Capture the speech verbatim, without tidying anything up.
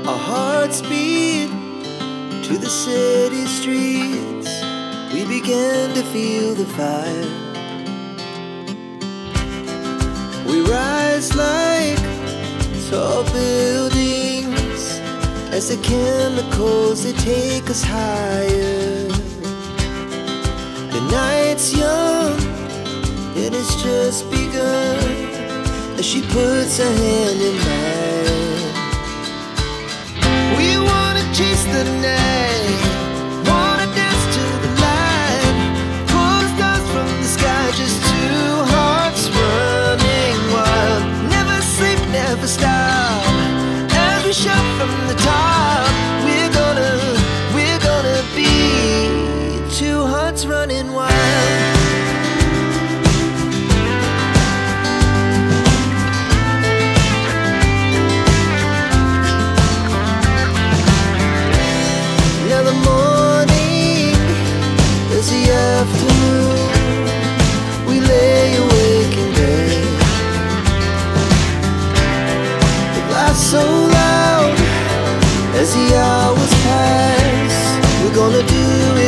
Our hearts beat to the city streets. We began to feel the fire. We rise like tall buildings as the chemicals, they take us higher. The night's young and it's just begun as she puts her hand in mine. We wanna chase the night, wanna dance to the light, pull the stars from the sky, just two hearts running wild. Never sleep, never stop, as we shout from the top. We're gonna, we're gonna be two hearts running wild. Now the morning is the afternoon. We lay awake in bed. It laughs so loud as the hours pass. We're gonna do